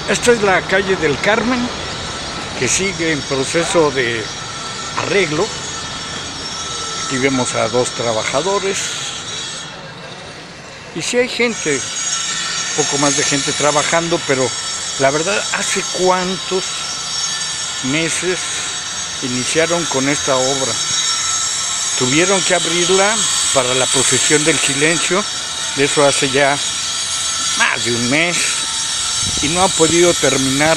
Esta es la calle del Carmen, que sigue en proceso de arreglo. Aquí vemos a dos trabajadores. Y sí hay gente, poco más de gente trabajando, pero la verdad, ¿hace cuántos meses iniciaron con esta obra? Tuvieron que abrirla para la procesión del silencio, de eso hace ya más de un mes, y no han podido terminar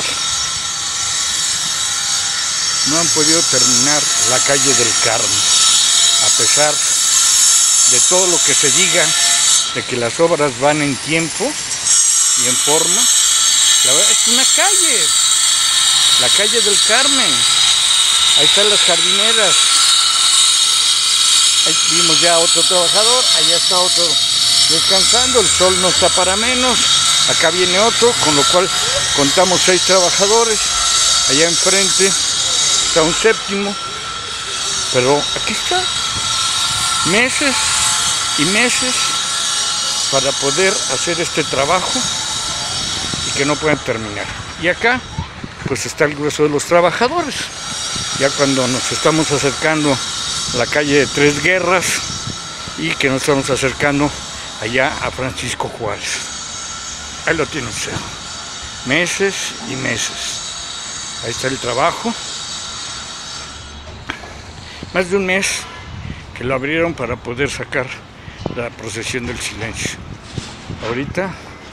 la calle del Carmen, a pesar de todo lo que se diga, de que las obras van en tiempo y en forma. La verdad es una calle, la calle del Carmen. Ahí están las jardineras. Ahí vimos ya otro trabajador, allá está otro descansando, el sol no está para menos. Acá viene otro, con lo cual contamos 6 trabajadores. Allá enfrente está un séptimo, pero aquí está, meses y meses para poder hacer este trabajo y que no puedan terminar. Y acá pues está el grueso de los trabajadores. Ya cuando nos estamos acercando a la calle de Tres Guerras y que nos estamos acercando allá a Francisco Juárez. Ahí lo tiene usted. Meses y meses. Ahí está el trabajo. Más de un mes que lo abrieron para poder sacar la procesión del silencio. Ahorita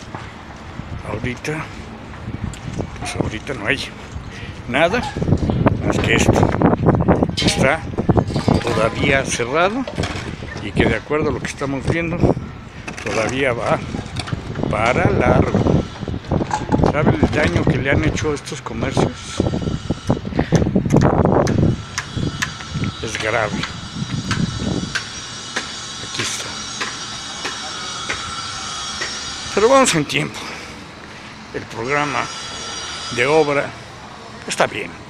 no hay nada más que esto. Está todavía cerrado y que, de acuerdo a lo que estamos viendo, todavía va para largo. ¿Sabe el daño que le han hecho estos comercios? Es grave. Aquí está. Pero vamos en tiempo. El programa de obra está bien.